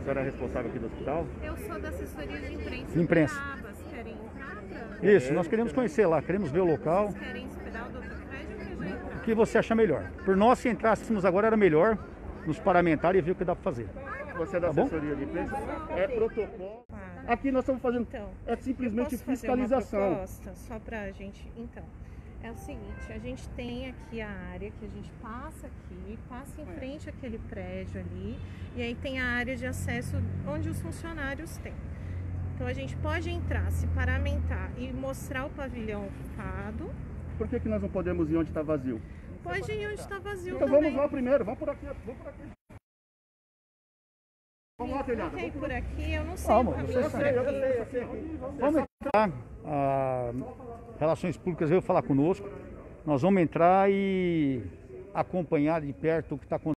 A senhora é responsável aqui do hospital? Eu sou da assessoria de imprensa. De imprensa. Querem entrar? Isso, nós queremos conhecer lá, queremos ver o local. Vocês querem esperar o doutor Fred ou quer já entrar? O que você acha melhor? Por nós, se entrássemos agora, era melhor nos parlamentar e ver o que dá para fazer. Você é da Tá bom? assessoria de imprensa? É protocolo. Aqui nós estamos fazendo, Então, é simplesmente eu posso fazer uma fiscalização. proposta só pra gente. Então, é o seguinte, a gente tem aqui a área que a gente passa aqui, passa em frente àquele prédio ali, e aí tem a área de acesso onde os funcionários têm. Então a gente pode entrar, se paramentar e mostrar o pavilhão ocupado. Por que nós não podemos ir onde está vazio? Pode ir onde está vazio Então também. vamos lá primeiro, vamos por aqui, vamos por aqui. Vamos lá, telhada. Quem por aqui, eu não sei. Vamos, o caminho você por sabe. aqui. Vamos entrar, a Relações Públicas veio falar conosco, nós vamos entrar e acompanhar de perto o que está acontecendo.